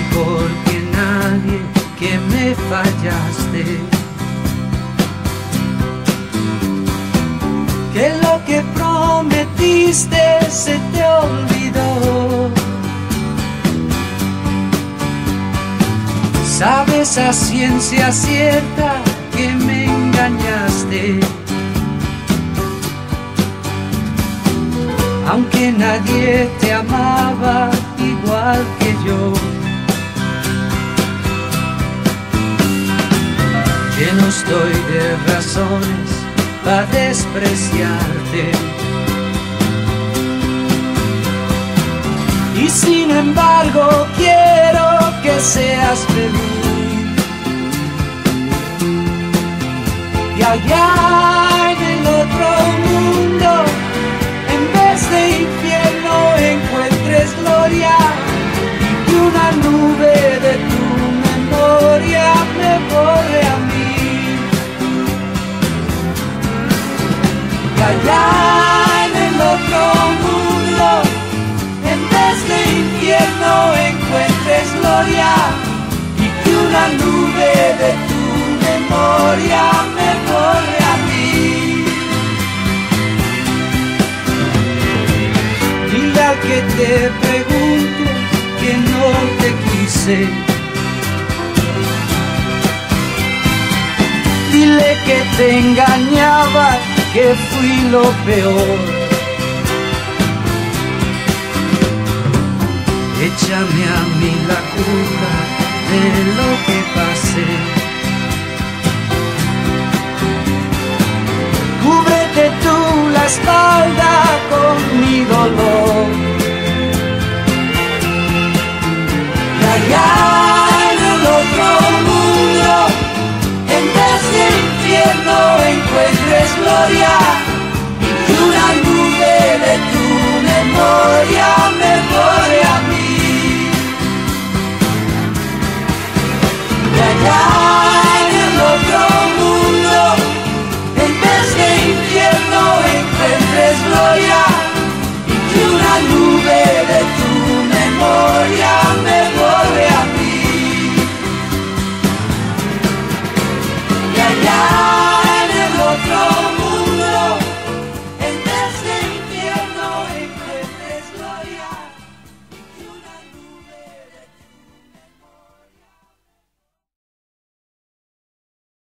mejor que nadie, que me fallaste, que lo que prometiste se te olvidó. Sabes a ciencia cierta que me engañaste, aunque nadie te amaba igual que yo. Lleno estoy de razones para despreciarte, y sin embargo quiero que seas feliz. Y allá en el otro mundo, en vez de infierno encuentres gloria, y que una nube de tu memoria me borre a mí. Y allá en el otro mundo, en vez de infierno encuentres gloria, y que una nube de tu memoria me borre a mí. Dile al que te pregunte que no te quise, dile que te engañaba, que fui lo peor. Échame a mí la culpa de lo que pasé, cúbrete tú la espalda con mi dolor. Y allá